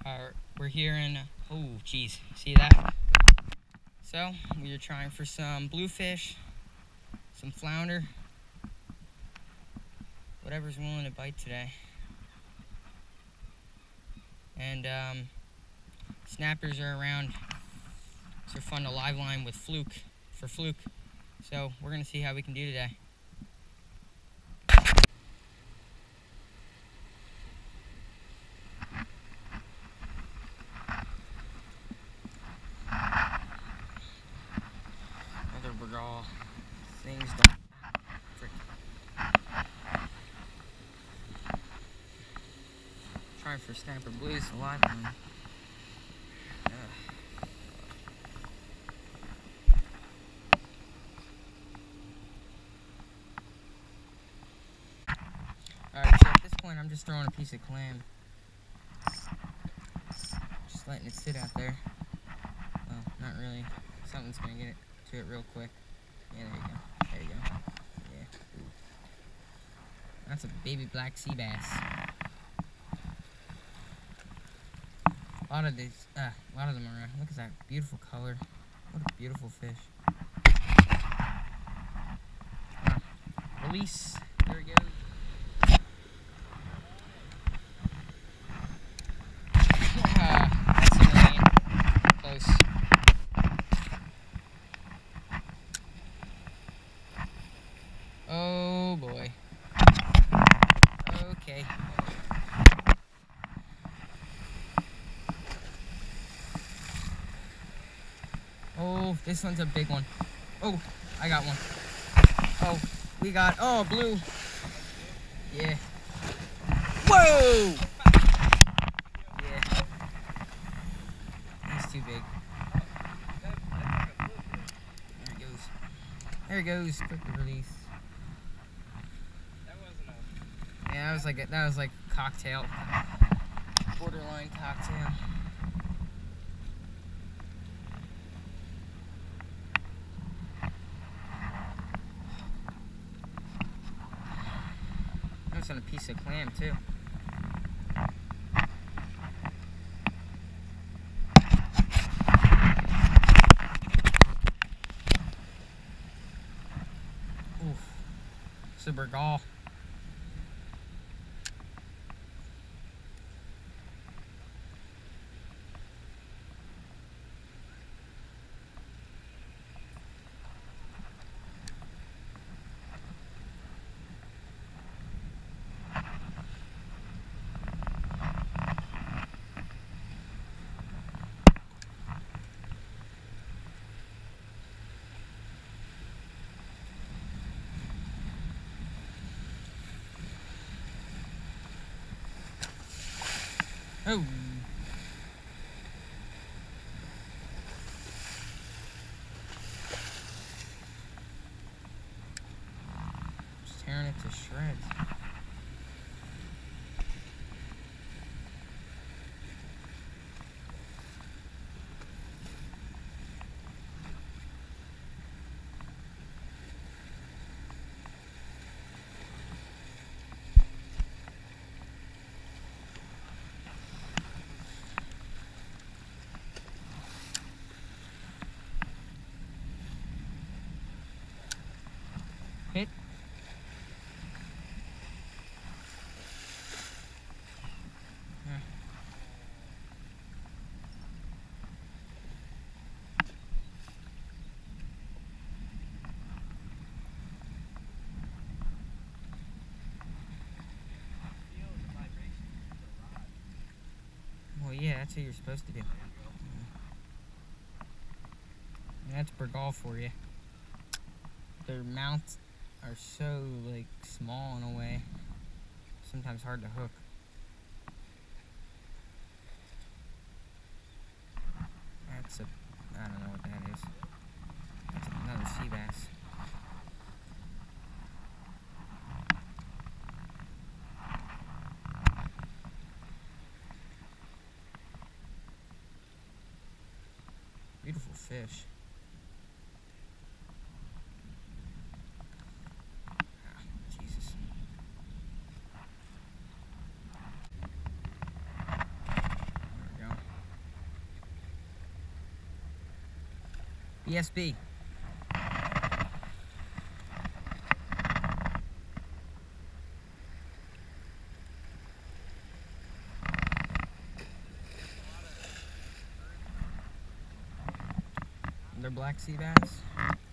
We're here in, oh geez, see that? So, we are trying for some bluefish, some flounder, whatever's willing to bite today. And snappers are around, so fun to live line with fluke. So we're gonna see how we can do today. Another Bergall. Things don't trying for snapper blues, a live line. Alright, so at this point I'm just throwing a piece of clam. Just letting it sit out there. Well, not really. Something's gonna get it to it real quick. Yeah, there you go. There you go. Yeah. Ooh. That's a baby black sea bass. A lot of them are, look at that beautiful color. What a beautiful fish. Release. There it goes. That's a million. Close. Oh boy. Okay. Oh, this one's a big one. Oh, I got one. Oh, we got, oh, blue. Yeah. Whoa! Yeah. He's too big. There it goes. There it goes. Quick release. Yeah, that was like cocktail. Borderline cocktail. On a piece of clam too. Oof. It's a Bergall. Oh. Just tearing it to shreds. Hit. Yeah. Well, yeah, that's what you're supposed to do. That's Bergall for you. Their mouths are so like small in a way, sometimes hard to hook. That's I don't know what that is. That's another sea bass. Beautiful fish. There we go. BSB. They're black sea bass.